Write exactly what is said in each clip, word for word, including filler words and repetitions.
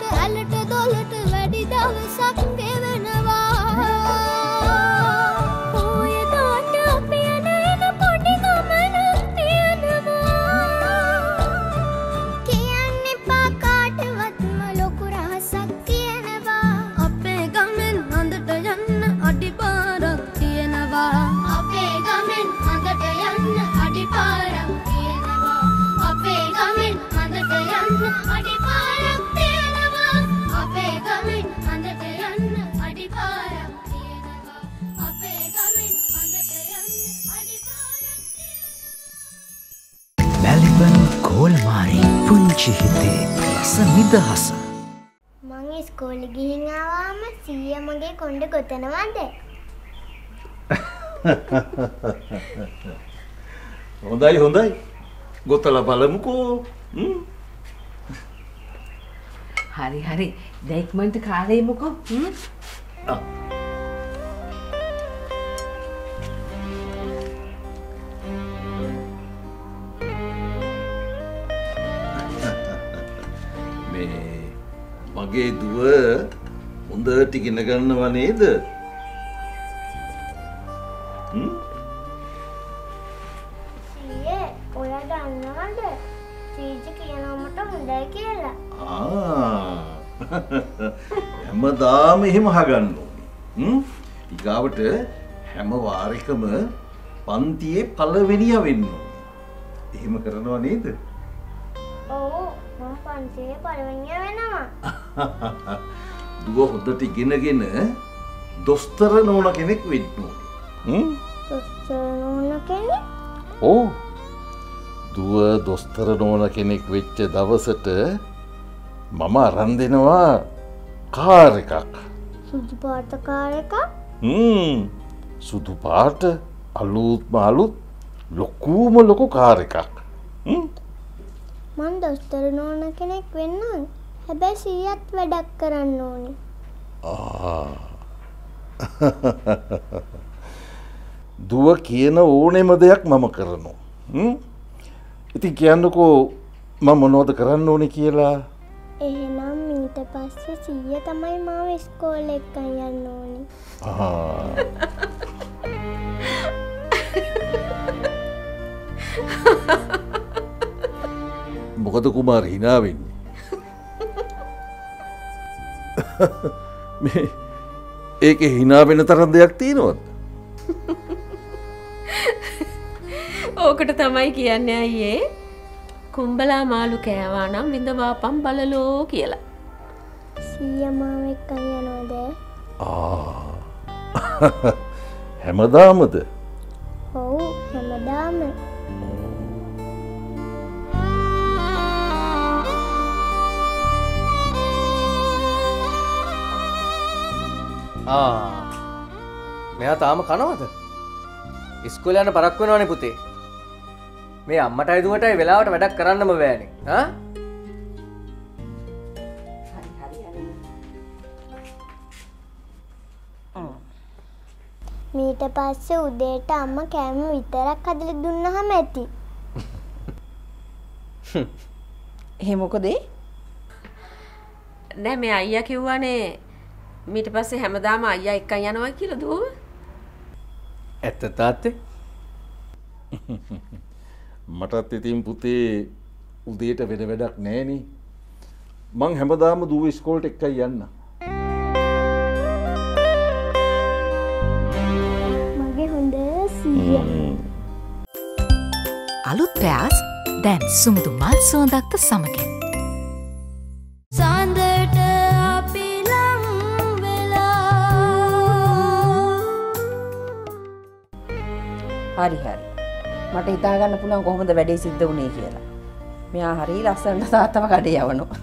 ඇලට දොලට වැඩි දවසක් ගෙවනවා ඔය දාට අපි යන එන පොඩි ගමනක් තියෙනවා කියන්න එපා කාටවත්ම ලොකු රහසක් තියෙනවා අපේ ගමෙන් හඳට යන්න අඩිපාරක් තියෙනවා අපේ ගමෙන් හඳට යන්න අඩිපාරක් තියෙනවා අපේ ගමෙන් හඳට යන්න අඩිපාරක් තියෙනවා අපේ ගමෙන් හඳට යන්න අඩිපාරක් තියෙනවා අපේ ගමෙන් හඳට යන්න අඩිපාරක් මැලිබන් කෝල්මාරි පුංචි හිතේ රස නිදහස මං ඉස්කෝලේ ගිහින් ආවම සීයා මගේ කොණ්ඩ ගොතනවද හොඳයි හොඳයි ගොතලා බලමුකෝ හ්ම් හරි හරි දැන් ඉක්මනට කාලේ මොකෝ හ්ම් ආ මේ මගේ දුව හොඳට ඉගෙන ගන්නවා නේද හ්ම් සීයේ ඔයා දන්නවද සීජි කියනවා මට හොඳයි කියලා ආ හැමදාම එහෙම අහගන්න ඕනේ. හ්ම් ඊගාවට හැම වාරයකම පන්තියේ පළවෙනියා වෙන්න ඕනේ. එහෙම කරනවා නේද? ඔව් මම පන්තියේ පළවෙනියා වෙනවා. දුව හොඳට ඉගෙනගෙන දොස්තර නෝන කෙනෙක් වෙන්න ඕනේ. හ්ම් දොස්තර නෝන කෙනෙක්? ඔව්. දුව දොස්තර නෝන කෙනෙක් වෙච්ච දවසට මම අරන් දෙනවා කාර් එකක්. සුදු පාට කාර් එකක්? හ්ම්. සුදු පාට අලුත්ම අලුත් ලොකුම ලොකු කාර් එකක්. හ්ම්. මං දොස්තර නෝන කෙනෙක් වෙන්න ඕනේ. හැබැයි සීයත් වැඩක් කරන්න ඕනේ. ආ. දුව කියන ඕනෙම දෙයක් මම කරනවා. හ්ම්. ඉතින් කියන්නකෝ මම මොනවද කරන්න ඕනේ කියලා? එහෙනම් ඊට පස්සේ සීයා තමයි මාව ඉස්කෝලේ එක්කන් යන්න ඕනේ. ආ. මොකද කුමාරී hina වෙන්නේ? මේ ඒකේ hina වෙන තරම් දෙයක් තියෙනවද? ඕකට තමයි කියන්නේ අයියේ කුඹලා මාළු කෑවා නම් විඳවාපම් බලලෝ කියලා. සීයා මාව එක්කන් යනවද? ආ. හැමදාමද? ඔව් හැමදාම. ආ මෙයා තාම කනවද? ඉස්කෝලේ යන පරක් වෙනවනේ පුතේ. මේ අම්මටයි දුවටයි වෙලාවට වැඩක් කරන්නම බෑනේ. හා? මීට පස්සේ උදේට අම්මා කෑම විතරක් හදලා දුන්නාම ඇති. එහෙ මොකද? නෑ මේ අයියා කිව්වනේ ඊට පස්සේ හැමදාම අයියා එක්කන් යනවා කියලා දුව. ඇත්ත තාත්තේ? මටත් ඉතින් පුතේ උදේට වෙන වැඩක් නෑනේ. මං හැමදාම දුව ඉස්කෝලේට එක්කයි යන්න. මගේ හොඳ සීයා. අලුත් පෑස් දැන් සුමුදු මල් සුවඳක්ද සමගින් සඳට අපි ලං වෙලා. හරි හරි. මට හිතා ගන්න පුළුවන් කොහොමද වැඩේ සිද්ධ වුනේ කියලා. මෙයා හරි ලස්සනට තාත්තම කඩේ යවනවා.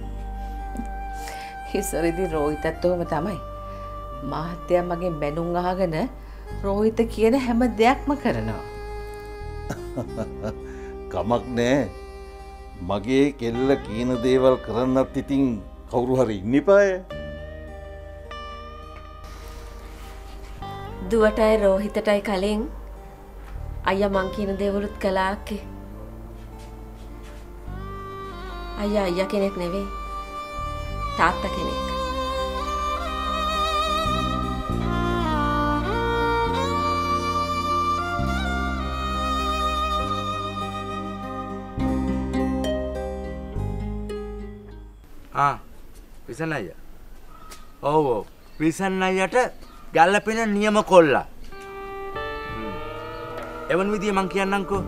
ඉස්සරදී රෝහිතත් උවම තමයි. මහත්තයා මගෙන් බැනුම් අහගෙන රෝහිත කියන හැම දෙයක්ම කරනවා. කමක් නෑ. මගේ කෙල්ල කියන දේවල් කරන්නත් ඉතින් කවුරු හරි ඉන්න එපාය. දුවටයි රෝහිතටයි කලින් අයියා මං කියන දේවලුත් කළා අක්කේ. අයියා අයියා කෙනෙක් නෙවෙයි. තාත්තා කෙනෙක්. ආ විසන් අයියා. ඔව් ඔව් විසන් අයියට ගැළපෙන නියම කොල්ලා. එවන් විදිය මං කියන්නම්කෝ.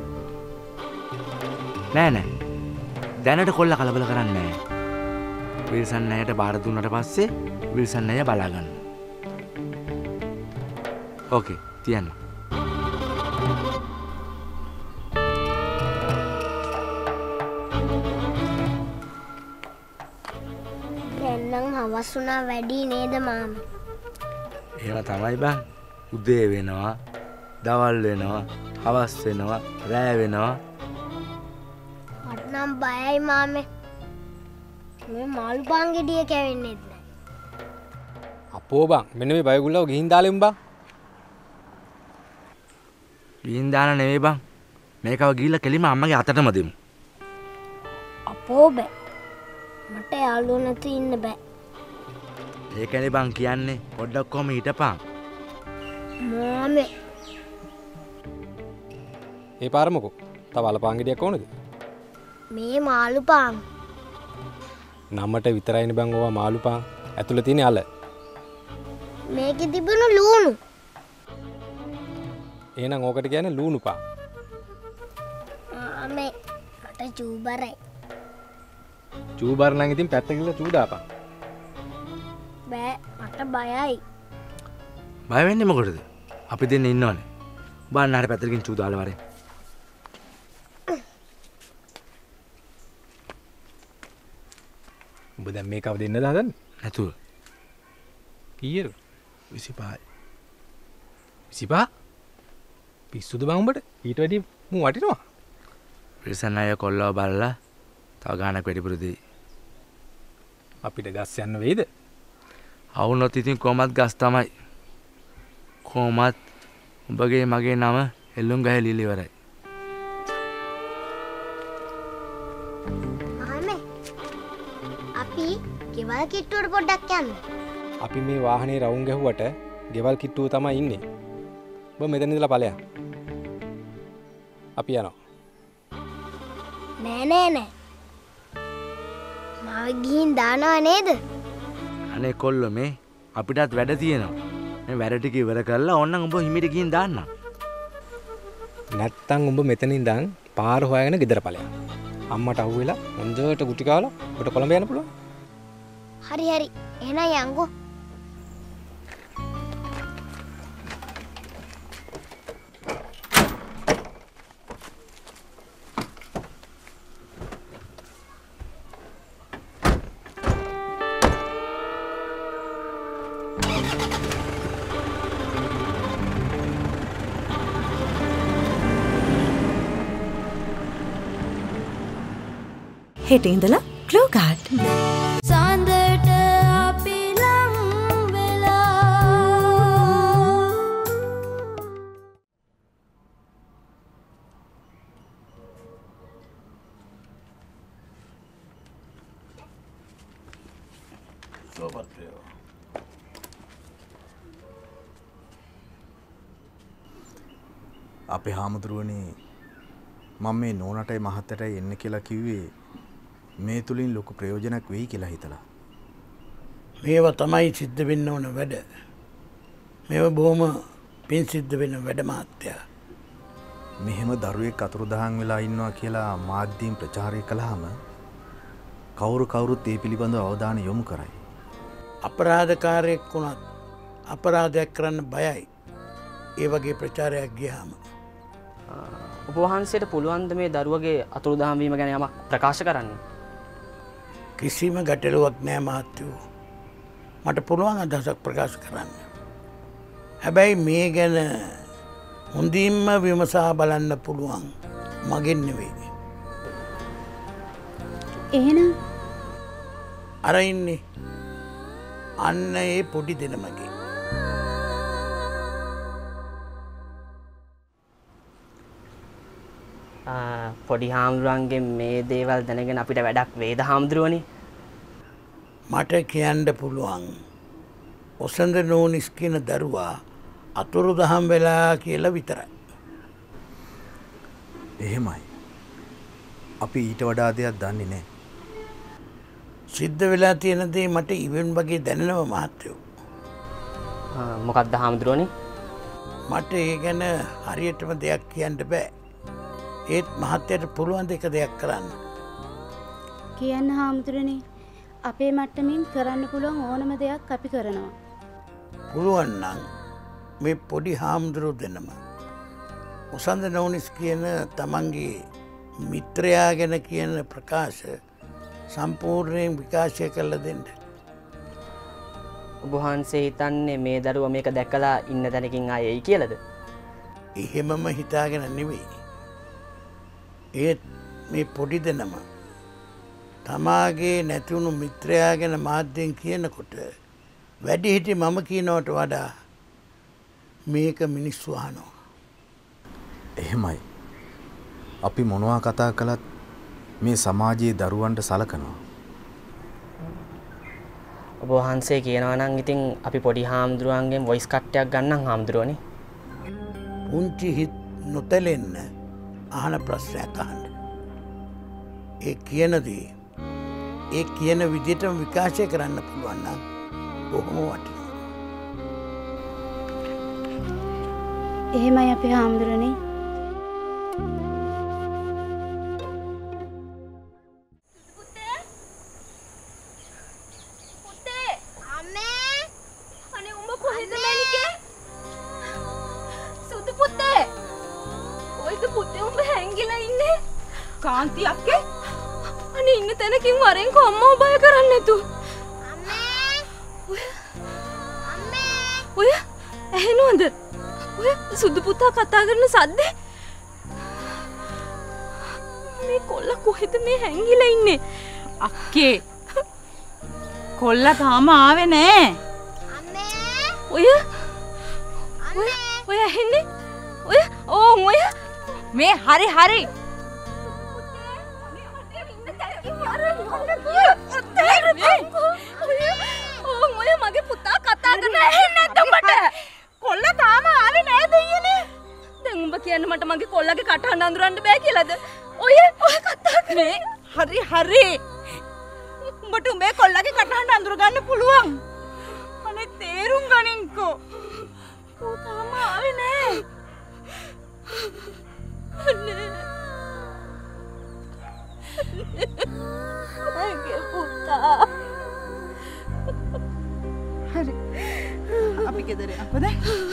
නෑ නෑ. දැනට කොල්ලා කලබල කරන්නේ නෑ. විල්සන් අයියට බාර දුන්නට පස්සේ විල්සන් අයියා බලා ගන්න. ඕකේ තියන්න. දැන් හවස් වුණා වැඩි නේද මාමා? ඒවා තමයි බං. උදේ වෙනවා, දවල් වෙනවා, හවස් වෙනවා, රෑ වෙනවා. මට නම් බයයි මාමේ. මේ මාළු පාන් ගෙඩිය කැවෙන්නේ නැහැ. අපෝ බං මෙන්න මේ බයගුල්ලව ගිහින් දාලෙමු බං. ගිහින් දාන නෙවෙයි බං. මේකව ගිහිල්ලා කෙලිම අම්මගේ අතටම දෙමු. අපෝ බෑ. මට යාළුවෝ නැති ඉන්න බෑ. ඒකනේ බං කියන්නේ පොඩ්ඩක් කොහම හිටපන්. මාමේ. ඒ පාරමකෝ. තව අලපාන් ගෙඩියක් ඕනද? මේ මාළු පාන්. නමට විතරයිනේ බං ඕවා මාළු පාන්. ඇතුළේ තියෙන අල. මේකේ තිබුණු ලුණු. එහෙනම් ඕකට කියන්නේ ලුණු පාන්. මාමේ මට චූබරයි. චූබර් නම් ඉතින් පැත්ත ගිහලා චූ දාපන්. බෑ මට බයයි. බය වෙන්නේ මොකටද? අපි දෙන්න ඉන්නවනේ. බාන්න හරි පැත්තකින් චූ දාලා වරේ. උඹ දැන් මේකව දෙන්නද හදන්නේ? නැතුව. කීයද? විසිපහයි. විසිපහ? පිස්සුද බං උඹට? ඊට වැඩි මු වටිනවා. විල්සන් අයියා කොල්ලව බලලා තව ගානක් වැඩිපුර දෙයි. අපිට ගස් යන්න වෙයිද? අවුනොත් ඉතින් කොහමත් ගස් තමයි. කොහමත් උඹගේ මගේ නම එල්ලුම් ගහේ ලීලි ඉවරයි. මාමේ අපි ගෙවල් කිට්ටුවට පොඩ්ඩක් යන්න. අපි මේ වාහනේ රවුම් ගැහුවට ගෙවල් කිට්ටුව තමයි ඉන්නේ. ඔබ මෙතන ඉඳලා ඵලයන්. අපි යනවා. නෑ නෑ නෑ. මාව ගිහින් දානව නේද? අනේ කොල්ලෝ මේ අපිටත් වැඩ තියෙනවා. මේ වැඩ ටික ඉවර කරලා ඕන්නම් උඹ හිමිට ගිහින් දාන්න. නැත්තම් උඹ මෙතන ඉඳන් පාර හොයාගෙන ගෙදර ඵලයන්. අම්මට අහුවෙලා හොඳට ගුටි කාලා ඔබට කොළඹ යන්න පුළුවන්. හරි හරි. එහෙනම් යන්කෝ. හෙට ඉඳලා ග්ලෝ කාඩ්. සඳට අපි ලං වෙලා සෝපත් වේවා. අපේ හාමුදුරුවනේ මම මේ නෝනටයි මහත්තයටයි එන්න කියලා කිව්වේ මේ තුලින් ලොකු ප්‍රයෝජනක් වෙයි කියලා හිතලා. මේවා තමයි සිද්ධ වෙන්න ඕන වැඩ. මේවා බොහොම පින් සිද්ධ වෙන වැඩ මහත්තයා. මෙහෙම දරුවෙක් අතුරුදහන් වෙලා ඉන්නවා කියලා මාධ්‍යයෙන් ප්‍රචාරය කළාම කවුරු කවුරුත් ඒ පිළිබඳව අවධානය යොමු කරයි. අපරාධකාරයෙක් වුණත් අපරාධයක් කරන්න බයයි. ඒ වගේ ප්‍රචාරයක් ගියාම. ඔබ වහන්සේට පුළුවන්ද මේ දරුවගේ අතුරුදහන් වීම ගැන යමක් ප්‍රකාශ කරන්න? කිසිම ගැටලුවක් නෑ මහත්තයෝ. මට පුළුවන් අදහසක් ප්‍රකාශ කරන්න. හැබැයි මේ ගැන හොඳින්ම විමසා බලන්න පුළුවන් මගෙන් නෙවෙයි. එහෙනම් අර ඉන්නේ අන්න ඒ පොඩි දෙනමගේ. පොඩි හාමුදුරන්ගේ මේ දේවල් දැනගෙන අපිට වැඩක් වේද හාමුදුරුවනේ? මට කියන්න පුළුවන් ඔසඳ නෝනිස් කියන දරුවා අතුරුදහන් වෙලා කියලා විතරයි. එහෙමයි. අපි ඊට වඩා දෙයක් දන්නේ නැහැ. සිද්ධ වෙලා තියෙන දේ මට ඉවෙන් වගේ දැනෙනවා මහත්තයෝ. මොකක්ද හාමුදුරුවනේ? මට ඒ ගැන හරියටම දෙයක් කියන්න බෑ. ඒත් මහත්තයට පුළුවන් දෙක දෙයක් කරන්න. කියන්න හාමුදුරනේ. අපේ මට්ටමින් කරන්න පුළුවන් ඕනම දෙයක් අපි කරනවා. පුළුවන් නම් මේ පොඩි හාමුදුරුවෝ දෙන්නම ඔසඳ නෝනිස් කියන තමන්ගේ මිත්‍රයා ගැන කියන ප්‍රකාශ සම්පූර්ණයෙන් විකාශය කරලා දෙන්න. ඔබ වහන්සේ හිතන්නේ මේ දරුවා මේක දැකලා ඉන්න තැනකින් ආයේ එයි කියලාද? එහෙමම හිතාගෙන නෙවෙයි. ඒත් මේ පොඩි දෙනම තමාගේ නැතිවුණු මිත්‍රයා ගැන මාධ්‍යෙන් කියනකොට වැඩිහිටි මම කියනවට වඩා මේක මිනිස්සු අහනවා. එහෙමයි. අපි මොනවා කතා කළත් මේ සමාජයේ දරුවන්ට සලකනවා. ඔබ වහන්සේ කියනවා නම් ඉතින් අපි පොඩි හාමුදුරුවන්ගෙන් වොයිස් කට්ටයක් ගන්නම් හාමුදුරුවනේ. පුංචි හිත් නොතැලෙන්න අහන ප්‍රශ්නයක් අහන්න. ඒ කියන දේ ඒ කියන විදිහටම විකාශය කරන්න පුළුවන් නම් බොහොම වටිනවා. එහෙමයි අපේ හාමුදුරනේ. කාන්ති අක්කේ අනේ ඉන්න තැනකින් වරෙන් කොම්මෝ බය කරන්නේ නැතු අම්මේ අම්මේ ඔය ඇහෙනවද ඔය සුදු පුතා කතා කරන සද්දේ මේ කොල්ල කොහෙද මේ හැංගිලා ඉන්නේ අක්කේ කොල්ල තාම ආවේ නෑ අම්මේ ඔය අම්මේ ඔය ඇහෙන්නේ ඔය ඕ ඔය මේ හරි හරි ඔය මගේ පුතා කතා කරන ඇහෙන්නේ නැද්ද උඹට? කොල්ල තාම ආවේ නෑද ඊයේනේ? දැන් උඹ කියන්නේ මට මගේ කොල්ලගේ කටහඬ අඳුරන්න බෑ කියලාද? ඔය ඔය කතා කරේ හරි හරි. උඹට උඹේ කොල්ලගේ කටහඬ අඳුර ගන්න පුළුවන්. අනේ තේරුම් ගනින්කෝ. ඌ තාම ආවේ නෑ. අනේ මගේ පුතා. හරි. අපි ගෙදර යමුද?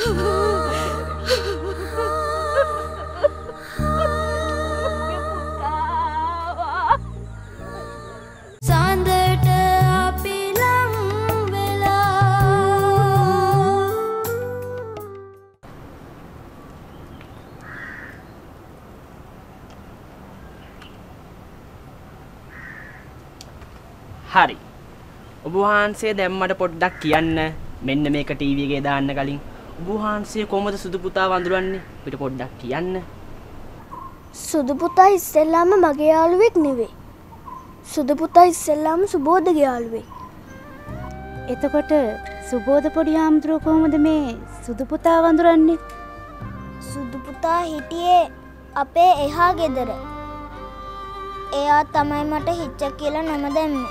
සඳට අපි ලං වෙලා හරි. ඔබ වහන්සේ දැන් මට පොඩ්ඩක් කියන්න මෙන්න මේක ටීවී එකේ දාන්න කලින් ඔබ වහන්සේ කොහොමද සුදු පුතා වඳුරන්නේ? අපිට පොඩ්ඩක් කියන්න. සුදු පුතා ඉස්සෙල්ලාම මගේ යාළුවෙක් නෙවෙයි. සුදු පුතා ඉස්සෙල්ලාම සුබෝධගේ යාළුවෙක්. එතකොට සුබෝධ පොඩි හාමුදුරුවෝ කොහොමද මේ සුදු පුතා වඳුරන්නේ? සුදු පුතා හිටියේ අපේ එහා ගෙදර. එයා තමයි මට හිච්ච කියලා නම දැම්මේ.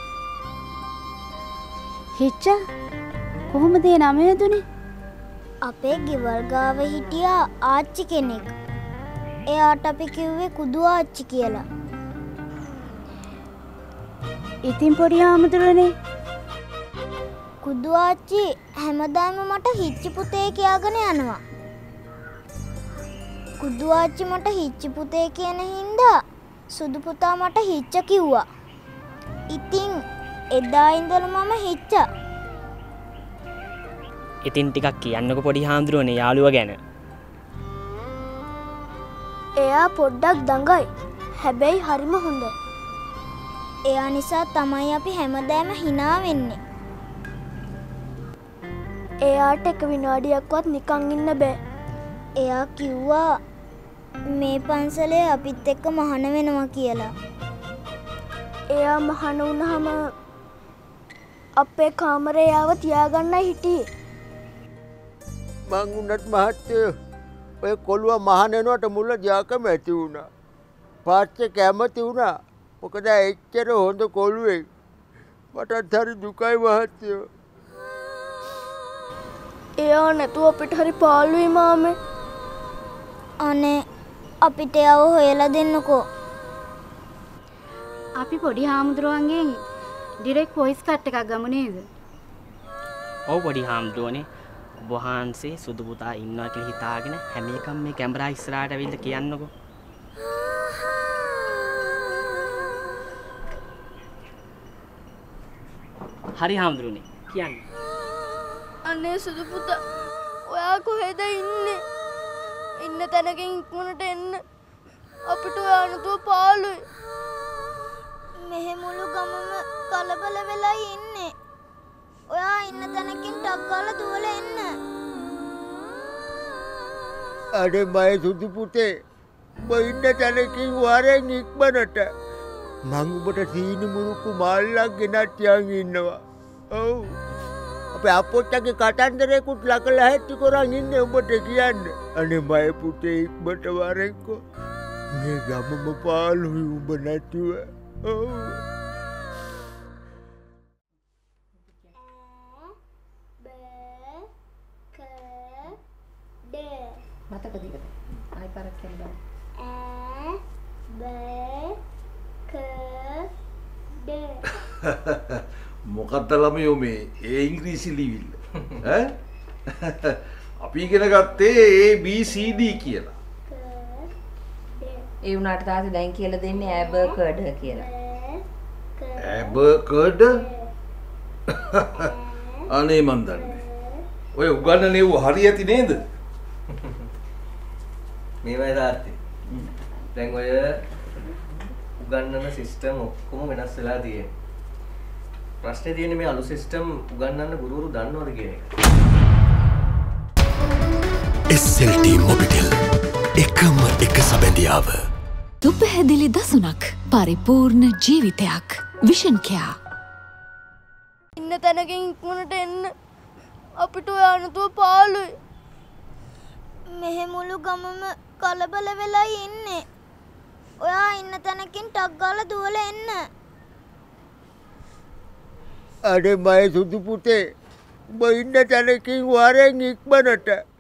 හිච්ච? කොහොමද ඒ නම යදුනේ? අපේ ගෙවල් ගාව හිටියා ආච්චි කෙනෙක්. එයාට අපි කිව්වේ කුදු ආච්චි කියලා. ඉතින් පොඩි හාමුදුරනේ කුදු ආච්චි හැමදාම මට හිච්චි පුතේ කියාගෙන යනවා. කුදු ආච්චි මට හිච්චි පුතේ කියන හින්දා සුදු පුතා මට හිච්ච කිව්වා. ඉතින් එදා ඉඳලා මම හිච්චා. ඉතින් ටිකක් කියන්නකො පොඩි හාමුදුරුවනේ යාළුවා ගැන. එයා පොඩ්ඩක් දඟයි. හැබැයි හරිම හොඳයි. එයා නිසා තමයි අපි හැමදාම hina වෙන්නේ. එයාට එක විනාඩියක්වත් නිකන් ඉන්න බෑ. එයා කිව්වා මේ පන්සලේ අපිත් එක්ක මහාන වෙනවා කියලා. එයා මහාන වුණාම අපේ කාමරේ ආව තියාගන්න හිටියේ. මං උනත් මහත්තයෝ ඔය කොළුව මහනෙනවට මුල ජාකම ඇති වුණා. පාච්චේ කැමති වුණා. මොකද එච්චර හොඳ කොළුවෙක්. මටත් හරි දුකයි මහත්තයෝ. එයා නැතුව අපිට හරි පාළුයි මාමේ. අනේ අපිට යව හොයලා දෙන්නකෝ. අපි පොඩි හාමුදුරුවන්ගෙන් ඩිරෙක්ට් වොයිස් කට් එකක් ගමු නේද? ඔව් පොඩි හාමුදුරුවනේ. ඔබ වහන්සේ සුදු පුතා ඉන්නවා කියලා හිතාගෙන හැම එකම මේ කැමරා ඉස්සරහට ඇවිල්ලා කියන්නකෝ. හරි හාමුදුරුවනේ කියන්න. අනේ සුදු පුතා ඔයා කොහෙද ඉන්නේ? ඉන්න තැනකින් ඉක්මනට එන්න. අපිට ඔයා නැතුව පාළුයි. මෙහෙ මුළු ගමම කලබල වෙලා ඉන්නේ. ඔයා ඉන්න තැනකින් ටක් ගාලා දුවලා එන්න. අනේ මගේ සුදු පුතේ ඔබ ඉන්න තැනකින් වරෙන් ඉක්මනට. මං ඔබට සීනි මුරුක්කු මාල්ලක් ගෙනත් යන් ඉන්නවා. ඔව්. අපේ අපොච්චගේ කතන්දරේකුත් ලකලා හැටි කරන් ඉන්නේ ඔබට කියන්න. අනේ මගේ පුතේ ඉක්මනට වරෙන්කෝ. මේ ගමම පාළුයි ඔබ නැතුව. ඔව්. මතකද ඒක? ආයි පාරක් කියන්න බෑ. ඈ බෑ ක ඩ මොකක්ද ළමයෝ මේ ඒ ඉංග්‍රීසි ලිවිල්ල? ඈ අපි ඉගෙන ගත්තේ A B C D කියලා. ඒ උනාට තාත්තේ දැන් කියලා දෙන්නේ ඇබර්කඩ් කියලා. ඇබර්කඩ්? අනේ මන් දන්නේ. ඔය උගන්නනේ ඌ හරි ඇති නේද? මේවයි තාත්තේ. දැන් ඔය උගන්නන සිස්ටම් ඔක්කොම වෙනස් වෙලා තියෙනවා. ප්‍රශ්නේ තියෙන්නේ මේ අලුත් සිස්ටම් උගන්නන්න ගුරුවරු දන්නවද කියන එක. S L T මොබිටෙල් එකම එක සැබඳියාව. දුපැහැදිලි දසුනක් පරිපූර්ණ ජීවිතයක්. Vision care. ඉන්න තැනකින් ඉක්මනට එන්න. අපිට ඔයා නැතුව පාළුයි. මෙහෙ මුළු ගමම කලබල වෙලා ඉන්නේ. ඔයා ඉන්න තැනකින් ටක් ගාලා දුවලා එන්න. අනේ මගේ සුදු පුතේ ඔබ ඉන්න තැනකින් වරෙන් ඉක්මනට.